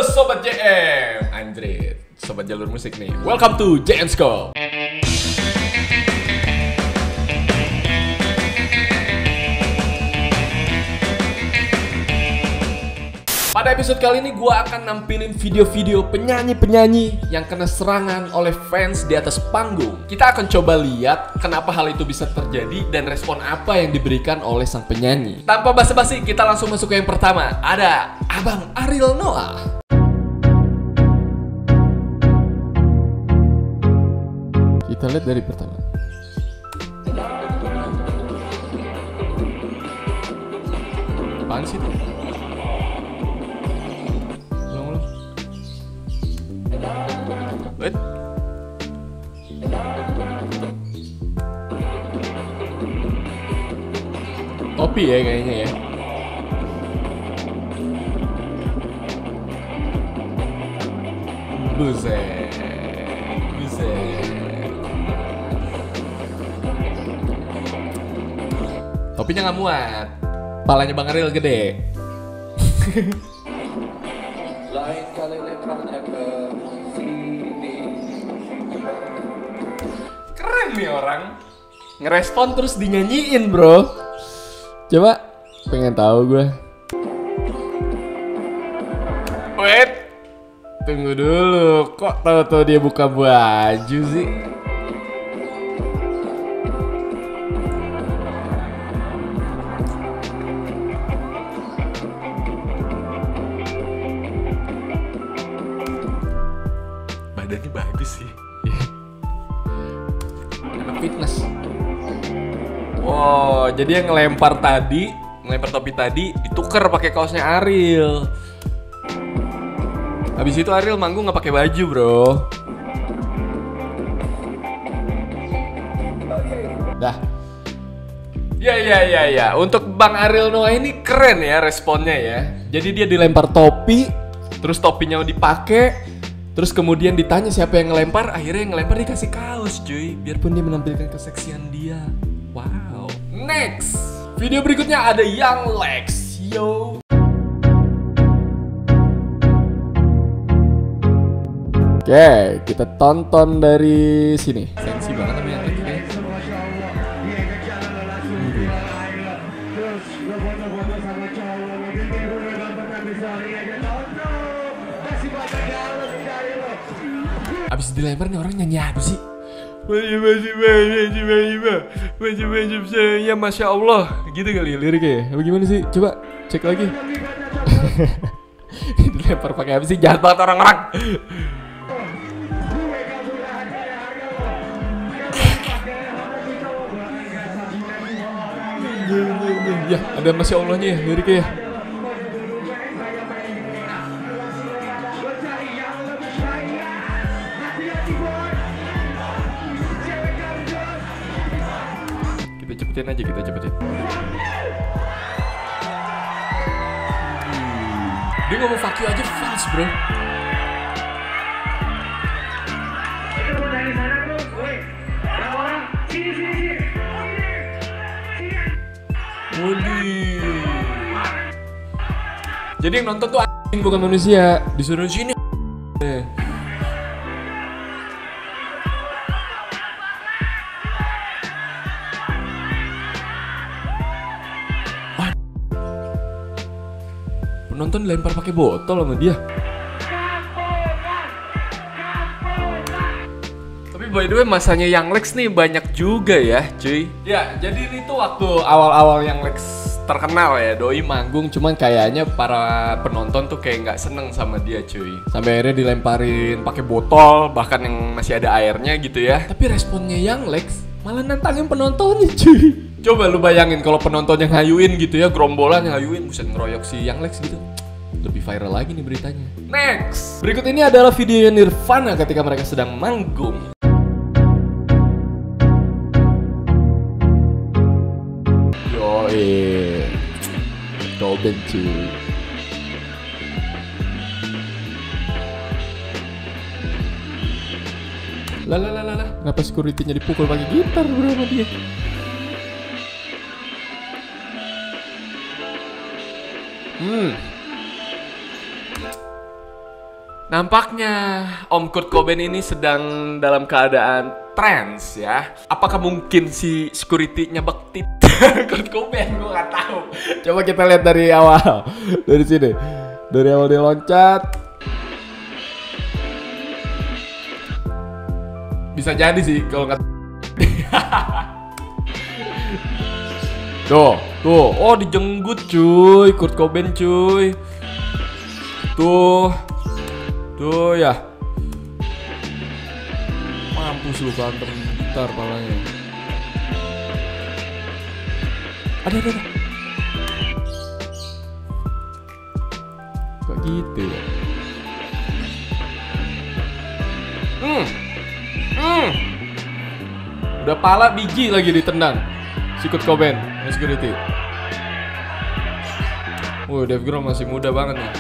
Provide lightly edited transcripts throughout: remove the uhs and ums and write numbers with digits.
Sobat JM, anjrit, Sobat Jalur Musik nih. Welcome to JM Scope. Pada episode kali ini gue akan nampilin video-video penyanyi-penyanyi yang kena serangan oleh fans di atas panggung. Kita akan coba lihat kenapa hal itu bisa terjadi dan respon apa yang diberikan oleh sang penyanyi. Tanpa basa-basi, kita langsung masuk ke yang pertama. Ada Abang Ariel Noah. Kita lihat dari pertama. Apaan sih itu? What? Topi ya kayaknya ya. Buset. Topinya nggak muat. Palanya Bang Ariel gede. Lain kali lemparnya ke sini. Keren nih orang. Ngerespon terus dinyanyiin, bro. Coba, pengen tahu gue. Wait, tunggu dulu. Kok tahu-tahu dia buka baju sih? Badannya bagus sih. Anak fitness. Wow, jadi yang ngelempar topi tadi ditukar pakai kaosnya Ariel. Habis itu Ariel manggung nggak pakai baju, bro. Dah. Ya. Untuk Bang Ariel Noah ini keren ya responnya ya. Jadi dia dilempar topi, terus topinya dipakai, terus kemudian ditanya siapa yang ngelempar, akhirnya yang ngelempar dikasih kaos, cuy. Biarpun dia menampilkan keseksian dia. Wow. Next, video berikutnya ada Young Lex. Yo. Oke, kita tonton dari sini. Sensi banget sama Young Lex ini. Abis dilempar nih orang nyanyi apa sih? Wajib saya, Masya Allah. Gitu kali liriknya. Apa gimana sih? Coba cek lagi. Dilempar pakai apa sih? Jahat banget orang-orang. Ya, ada Masya Allahnya ya liriknya ya. Kita cepetin. Dia ngomong fuck you aja fast, bro. Jadi yang nonton tuh anjing bukan manusia. Disuruh sini. Penonton dilempar pakai botol sama dia. Tapi by the way masanya Young Lex nih banyak juga ya, cuy. Ya, jadi ini tuh waktu awal-awal Young Lex terkenal ya, doi manggung, cuman kayaknya para penonton tuh kayak nggak seneng sama dia, cuy. Sampai akhirnya dilemparin pakai botol, bahkan yang masih ada airnya gitu ya. Tapi responnya Young Lex malah nantangin penontonnya, cuy. Coba lu bayangin kalau penonton yang ngayuin gitu ya, gerombolan yang ngayuin, buset ngeroyok si Young Lex gitu. Lebih viral lagi nih beritanya. Next, berikut ini adalah video Nirvana ketika mereka sedang manggung. Yoi, Tobin cuy. Lah, kenapa security-nya dipukul pakai gitar bro sama dia? Nampaknya Om Kurt Cobain ini sedang dalam keadaan trance ya. Apakah mungkin si security nyebek tit Kurt Cobain? Gue nggak tahu. Coba kita lihat dari awal, dari sini, dari awal dia loncat. Bisa jadi sih kalau nggak. Tuh, oh dijenggut cuy, Kurt Cobain cuy. Tuh ya. Mampus lu kantem gitar palanya. Ada. Kok gitu ya? Udah pala biji lagi ditendang si Kurt Cobain, security. Dave Grohl masih muda banget nih.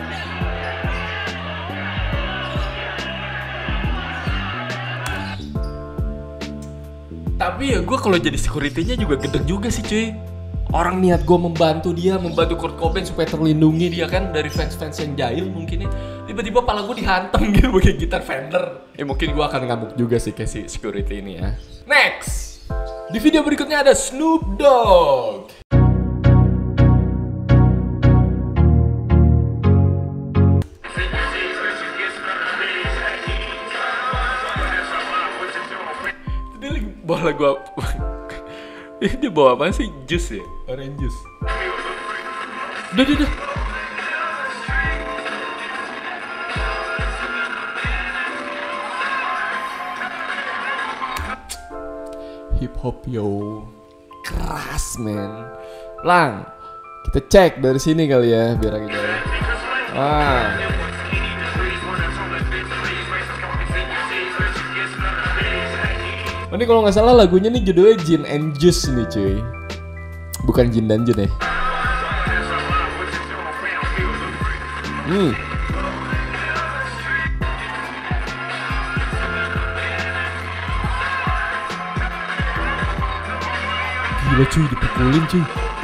Tapi ya gue kalau jadi security-nya juga gedeg juga sih cuy. Orang niat gue membantu Kurt Cobain supaya terlindungi dia kan dari fans-fans yang jahil mungkin ya. Tiba-tiba pala gue dihantam gitu pakai gitar Fender. Mungkin gue akan ngamuk juga sih kayak si security ini ya. Next, di video berikutnya ada Snoop Dogg. Dia lagi bawa lagu apa? Dia bawa apa sih? Juice ya? Orange juice. Udah. Hip hop yo, keras men. Lang, kita cek dari sini kali ya biar agak jauh. Ini kalau nggak salah lagunya nih judulnya Gin and Juice nih cuy, bukan Gin dan Jun ya. Gila cuy, dipukulin cuy.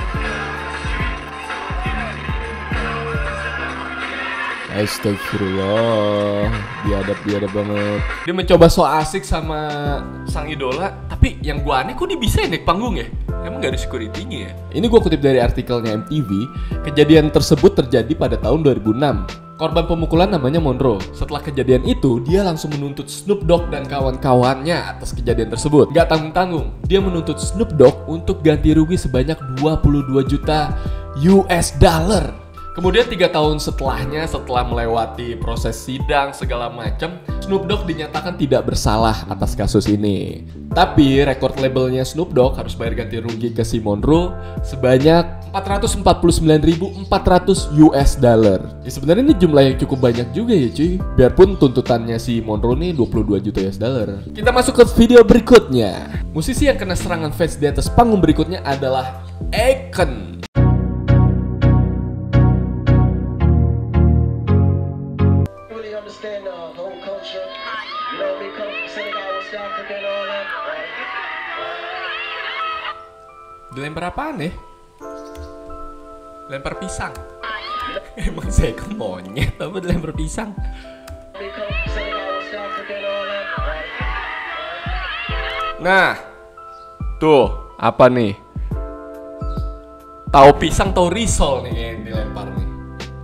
Astagfirullah, biadab banget. Dia mencoba so asik sama sang idola, tapi yang gua aneh kok dia bisa naik panggung ya? Emang gak ada security-nya ya? Ini gua kutip dari artikelnya MTV. Kejadian tersebut terjadi pada tahun 2006. Korban pemukulan namanya Monroe. Setelah kejadian itu, dia langsung menuntut Snoop Dogg dan kawan-kawannya atas kejadian tersebut. Gak tanggung-tanggung, dia menuntut Snoop Dogg untuk ganti rugi sebanyak 22 juta US dollar. Kemudian 3 tahun setelahnya, setelah melewati proses sidang segala macam, Snoop Dogg dinyatakan tidak bersalah atas kasus ini. Tapi rekor labelnya Snoop Dogg harus bayar ganti rugi ke si Monroe sebanyak 449.400 US dollar. Ya sebenarnya ini jumlah yang cukup banyak juga ya cuy. Biarpun tuntutannya si Monroe nih 22 juta US dollar. Kita masuk ke video berikutnya. Musisi yang kena serangan fans di atas panggung berikutnya adalah Akon. Dilempar apaan ya? Lempar pisang. Emang saya ke monyet apa dilempar pisang? Nah, tuh apa nih? Tahu pisang, tahu risol nih yang dilempar nih.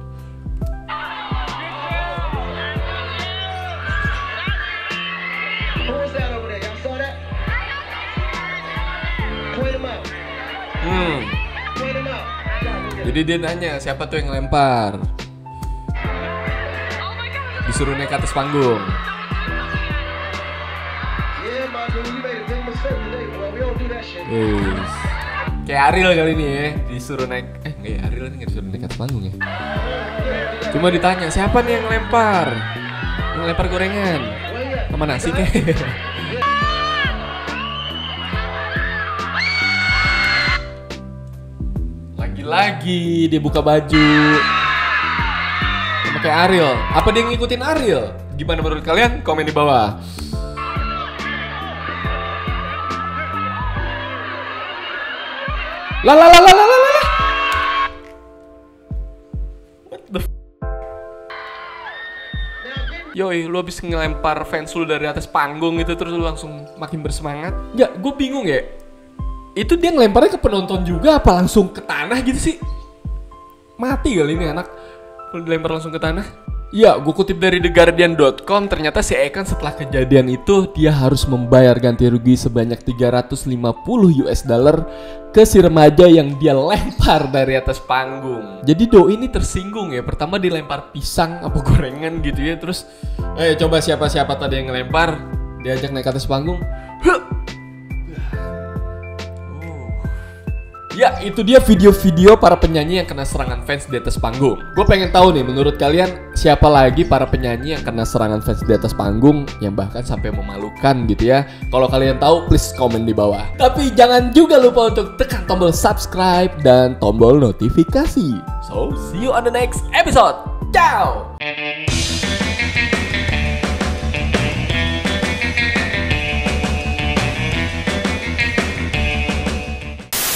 Jadi dia nanya siapa tuh yang ngelempar. Disuruh naik ke atas panggung. Kayak Ariel kali ini ya, disuruh naik. Enggak ya, Ariel ini nggak disuruh naik ke atas panggung ya. Cuma ditanya siapa nih yang ngelempar? Yang ngelempar gorengan sama nasi kayak. Lagi dia buka baju sama kayak Ariel. Apa dia ngikutin Ariel? Gimana menurut kalian? Komen di bawah. Lah. What the Yoi, lu habis ngelempar fans lu dari atas panggung gitu terus lu langsung makin bersemangat. Enggak, gue bingung ya. Itu dia ngelemparnya ke penonton juga apa langsung ke tanah gitu sih? Mati kali ini anak. Kalau dilempar langsung ke tanah. Ya, gue kutip dari TheGuardian.com, ternyata si Akon setelah kejadian itu dia harus membayar ganti rugi sebanyak 350 US dollar ke si remaja yang dia lempar dari atas panggung. Jadi Doi ini tersinggung ya. Pertama dilempar pisang apa gorengan gitu ya, terus coba siapa tadi yang ngelempar, diajak naik ke atas panggung. Ya, itu dia video-video para penyanyi yang kena serangan fans di atas panggung. Gue pengen tahu nih, menurut kalian siapa lagi para penyanyi yang kena serangan fans di atas panggung yang bahkan sampai memalukan gitu ya? Kalau kalian tahu, please komen di bawah. Tapi jangan juga lupa untuk tekan tombol subscribe dan tombol notifikasi. So, see you on the next episode. Ciao!